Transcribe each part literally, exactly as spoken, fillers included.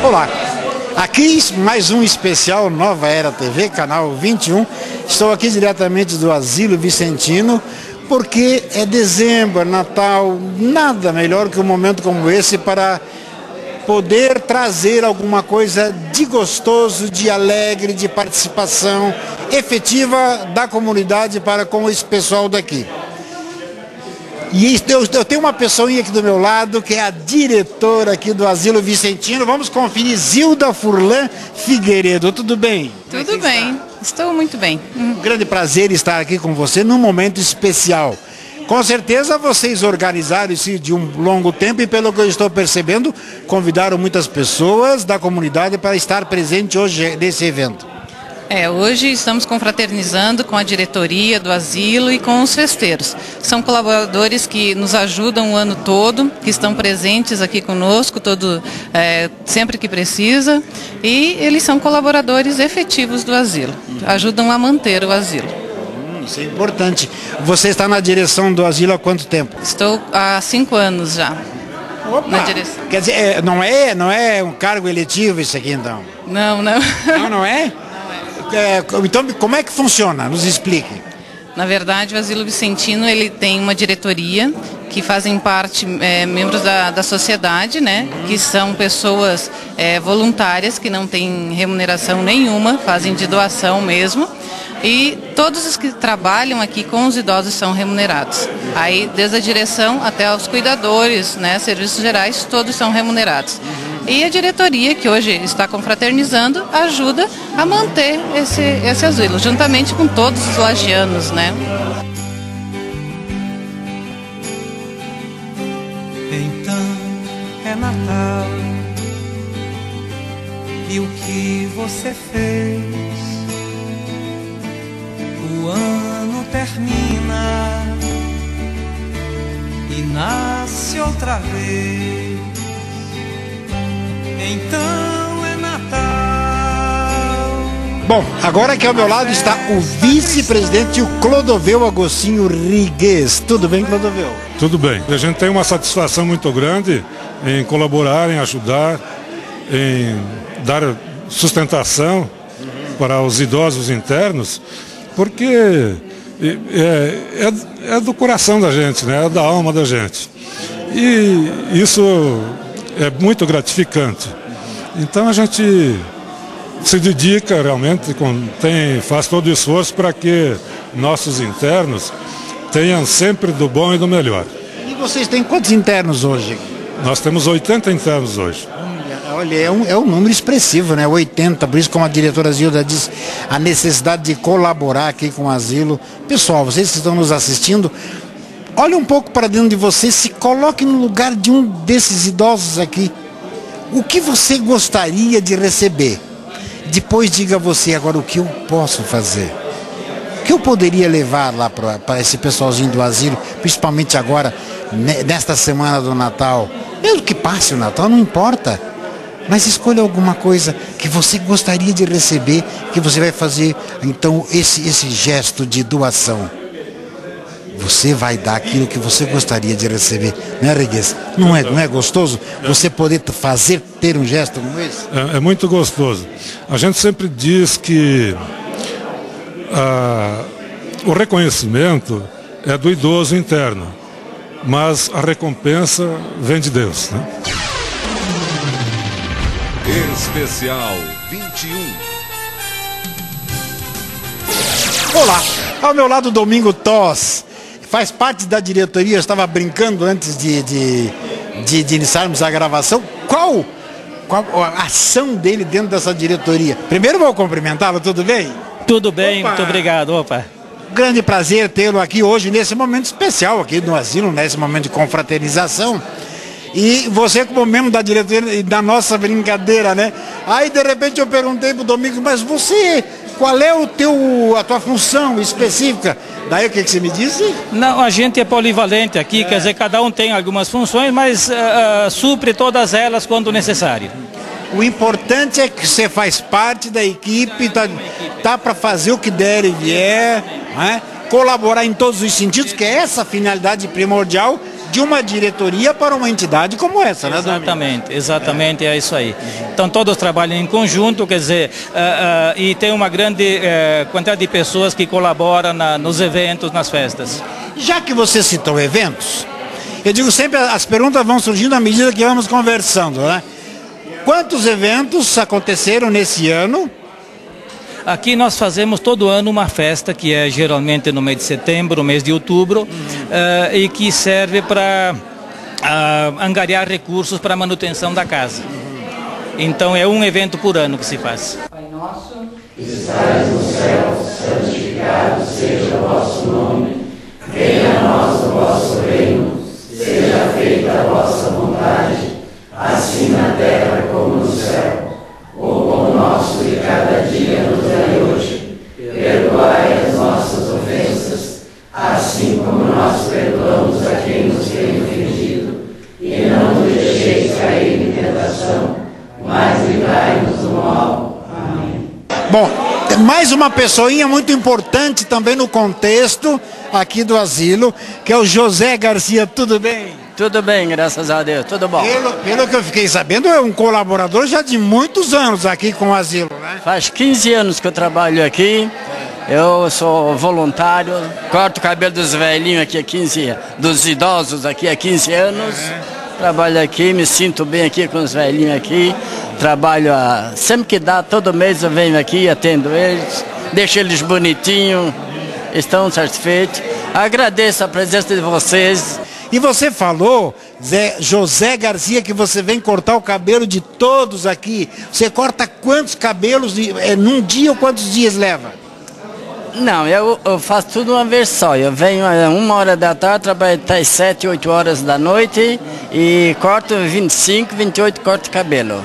Olá, aqui mais um especial Nova Era T V, canal vinte e um. Estou aqui diretamente do Asilo Vicentino, porque é dezembro, é Natal, nada melhor que um momento como esse para poder trazer alguma coisa de gostoso, de alegre, de participação efetiva da comunidade para com esse pessoal daqui. E eu, eu tenho uma pessoinha aqui do meu lado, que é a diretora aqui do Asilo Vicentino. Vamos conferir, Zilda Furlan Figueiredo. Tudo bem? Tudo bem, estou muito bem. Um grande prazer estar aqui com você num momento especial. Com certeza vocês organizaram isso de um longo tempo e, pelo que eu estou percebendo, convidaram muitas pessoas da comunidade para estar presente hoje nesse evento. É, hoje estamos confraternizando com a diretoria do asilo e com os festeiros. São colaboradores que nos ajudam o ano todo, que estão presentes aqui conosco todo, é, sempre que precisa, e eles são colaboradores efetivos do asilo, ajudam a manter o asilo. Hum, isso é importante. Você está na direção do asilo há quanto tempo? Estou há cinco anos já. Opa. Na direção. Quer dizer, não é, não é um cargo eletivo isso aqui então? Não, não. Não, não é? É, então, como é que funciona? Nos explique. Na verdade, o Asilo Vicentino ele tem uma diretoria que fazem parte é, membros da, da sociedade, né? Uhum. Que são pessoas é, voluntárias que não têm remuneração nenhuma, fazem de doação mesmo. E todos os que trabalham aqui com os idosos são remunerados. Aí, desde a direção até os cuidadores, né, serviços gerais, todos são remunerados. Uhum. E a diretoria, que hoje está confraternizando, ajuda a manter esse, esse asilo, juntamente com todos os lagianos, né? Então é Natal, e o que você fez? O ano termina e nasce outra vez. Então é Natal. Bom, agora aqui ao meu lado está o vice-presidente, o Clodoveu Agostinho Rigues. Tudo bem, Clodoveu? Tudo bem. A gente tem uma satisfação muito grande em colaborar, em ajudar, em dar sustentação para os idosos internos, porque é, é, é do coração da gente, né? É da alma da gente. E isso é muito gratificante. Então a gente se dedica realmente, tem, faz todo o esforço para que nossos internos tenham sempre do bom e do melhor. E vocês têm quantos internos hoje? Nós temos oitenta internos hoje. Olha, é um, é um número expressivo, né? oitenta, por isso, como a diretora Zilda diz, a necessidade de colaborar aqui com o asilo. Pessoal, vocês que estão nos assistindo, olha um pouco para dentro de você, se coloque no lugar de um desses idosos aqui. O que você gostaria de receber? Depois diga você agora o que eu posso fazer. O que eu poderia levar lá para esse pessoalzinho do asilo, principalmente agora, nesta semana do Natal. Mesmo que passe o Natal, não importa. Mas escolha alguma coisa que você gostaria de receber, que você vai fazer, então, esse, esse gesto de doação. Você vai dar aquilo que você gostaria de receber, né, Rigues? Não é, não é gostoso você poder fazer, ter um gesto como esse? É, é muito gostoso. A gente sempre diz que ah, o reconhecimento é do idoso interno, mas a recompensa vem de Deus, né? Especial vinte e um. Olá, ao meu lado Domingo Toss, faz parte da diretoria. Eu estava brincando antes de, de, de, de iniciarmos a gravação. Qual, qual a ação dele dentro dessa diretoria? Primeiro vou cumprimentá-lo, tudo bem? Tudo bem, Opa. Muito obrigado. Opa. Grande prazer tê-lo aqui hoje, nesse momento especial aqui no asilo, nesse momento de confraternização. E você como membro da diretoria e da nossa brincadeira, né? Aí de repente eu perguntei pro Domingo, mas você, qual é o teu, a tua função específica? Daí o que, que você me disse? Não, a gente é polivalente aqui, é. Quer dizer, cada um tem algumas funções, mas uh, uh, supre todas elas quando necessário. O importante é que você faz parte da equipe, tá, tá para fazer o que der e vier, né? Colaborar em todos os sentidos, que é essa a finalidade primordial de uma diretoria para uma entidade como essa, né, Domingo? Exatamente, exatamente, é isso aí. Então todos trabalham em conjunto, quer dizer, uh, uh, e tem uma grande uh, quantidade de pessoas que colaboram na, nos eventos, nas festas. Já que você citou eventos, eu digo sempre, as perguntas vão surgindo à medida que vamos conversando, né? Quantos eventos aconteceram nesse ano? Aqui nós fazemos todo ano uma festa que é geralmente no mês de setembro, no mês de outubro, uhum. uh, e que serve para uh, angariar recursos para a manutenção da casa. Uhum. Então é um evento por ano que se faz. Pai nosso, que estais no céu, santificado seja o vosso nome, venha a nós o vosso reino, seja feita a vossa vontade, assim na terra como no céu. O pão nosso de cada dia nos dai hoje. Perdoai as nossas ofensas, assim como nós perdoamos a quem nos tem ofendido. E não nos deixeis cair em tentação, mas livrai-nos do mal. Amém. Bom, mais uma pessoinha muito importante também no contexto aqui do asilo, que é o José Garcia. Tudo bem? Tudo bem, graças a Deus, tudo bom. Pelo, pelo que eu fiquei sabendo, é um colaborador já de muitos anos aqui com o asilo, né? Faz quinze anos que eu trabalho aqui, eu sou voluntário, corto o cabelo dos velhinhos aqui há quinze anos, dos idosos aqui há quinze anos, trabalho aqui, me sinto bem aqui com os velhinhos aqui, trabalho, a, sempre que dá, todo mês eu venho aqui, atendo eles, deixo eles bonitinhos, estão satisfeitos, agradeço a presença de vocês. E você falou, Zé, José Garcia, que você vem cortar o cabelo de todos aqui. Você corta quantos cabelos é, num dia ou quantos dias leva? Não, eu, eu faço tudo uma vez só. Eu venho a uma hora da tarde, trabalho até às sete, oito horas da noite e corto vinte e cinco, vinte e oito cortes de cabelo.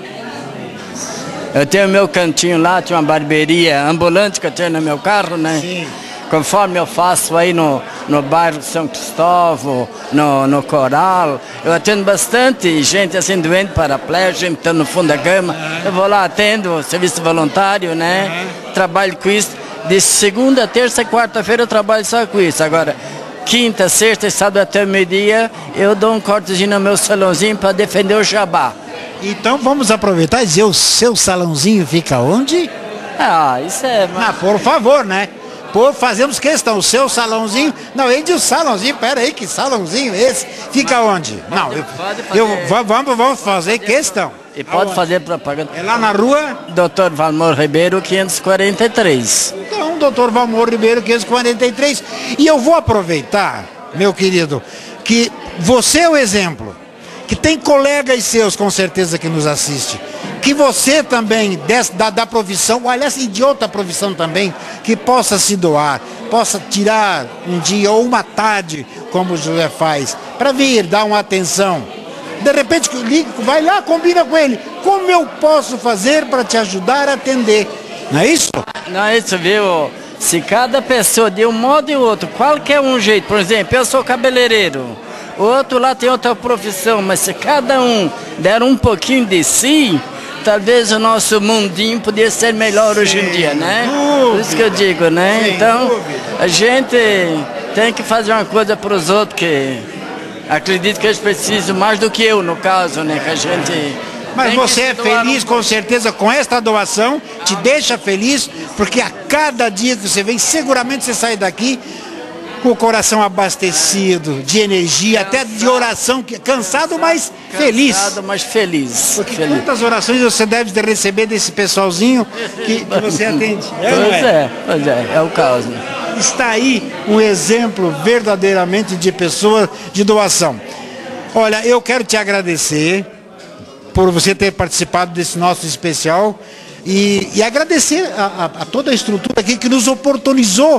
Eu tenho meu cantinho lá, tinha uma barbearia ambulante que eu tenho no meu carro, né? Sim. Conforme eu faço aí no, no bairro São Cristóvão, no, no Coral, eu atendo bastante gente assim doente, paraplégico, gente que está no fundo da cama. Eu vou lá, atendo, serviço voluntário, né? Trabalho com isso. De segunda, terça e quarta-feira eu trabalho só com isso. Agora, quinta, sexta e sábado até meio-dia, eu dou um cortezinho no meu salãozinho para defender o jabá. Então vamos aproveitar e dizer, o seu salãozinho fica onde? Ah, isso é... Ah, por favor, né? Por fazemos questão, o seu salãozinho, não, ele diz o salãozinho, pera aí, que salãozinho esse? Fica onde? Não, eu, eu, vamos, vamos fazer questão. E pode Aonde? fazer propaganda. É lá na rua? doutor Valmor Ribeiro, quinhentos e quarenta e três. Então, doutor Valmor Ribeiro, quinhentos e quarenta e três. E eu vou aproveitar, meu querido, que você é o exemplo, que tem colegas seus, com certeza, que nos assiste, que você também, dessa, da, da profissão, aliás, de outra profissão também, que possa se doar, possa tirar um dia ou uma tarde, como o José faz, para vir dar uma atenção. De repente, vai lá, combina com ele. Como eu posso fazer para te ajudar a atender? Não é isso? Não é isso, viu? Se cada pessoa de um modo e outro, qualquer um jeito, por exemplo, eu sou cabeleireiro, o outro lá tem outra profissão, mas se cada um der um pouquinho de si, talvez o nosso mundinho poderia ser melhor hoje em dia, né? Por isso que eu digo, né? Então, a gente tem que fazer uma coisa para os outros, que acredito que eles precisam mais do que eu, no caso, né? Que a gente... Mas você é feliz, com certeza, com esta doação, te deixa feliz, porque a cada dia que você vem, seguramente você sai daqui com o coração abastecido, de energia, até de oração, cansado, mas feliz. Cansado, mas feliz. Porque feliz. Quantas orações você deve receber desse pessoalzinho que, que você atende? É, pois é? é, pois é, é o caso. Está aí um exemplo verdadeiramente de pessoa de doação. Olha, eu quero te agradecer por você ter participado desse nosso especial e, e agradecer a, a, a toda a estrutura aqui que nos oportunizou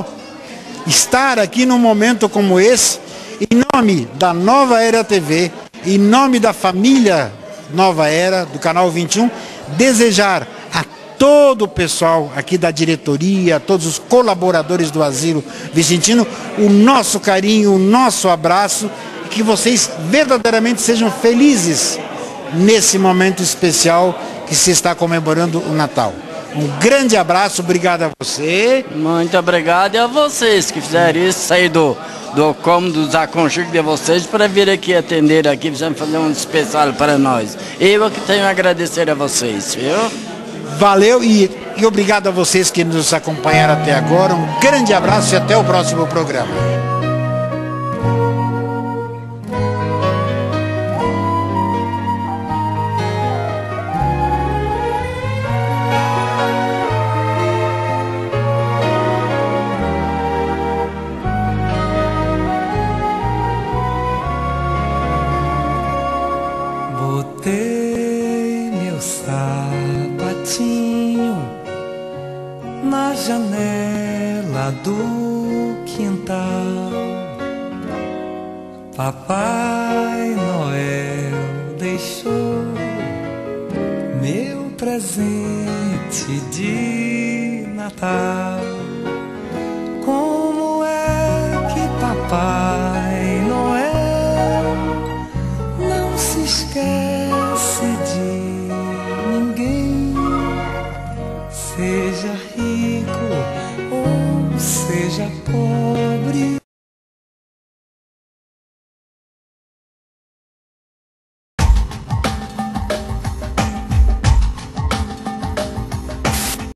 estar aqui num momento como esse, em nome da Nova Era T V, em nome da família Nova Era, do Canal vinte e um, desejar a todo o pessoal aqui da diretoria, a todos os colaboradores do Asilo Vicentino, o nosso carinho, o nosso abraço, e que vocês verdadeiramente sejam felizes nesse momento especial que se está comemorando o Natal. Um grande abraço, obrigado a você. Muito obrigado e a vocês que fizeram isso, sair do, do cômodo, dos aconchegos de vocês para vir aqui atender aqui, precisamos fazer um especial para nós. Eu que tenho a agradecer a vocês, viu? Valeu e, e obrigado a vocês que nos acompanharam até agora. Um grande abraço e até o próximo programa. Botei meu sapatinho na janela do quintal. Papai Noel deixou meu presente de Natal. Como é que Papai Noel não se esquece de ninguém? Seja rico ou seja pobre,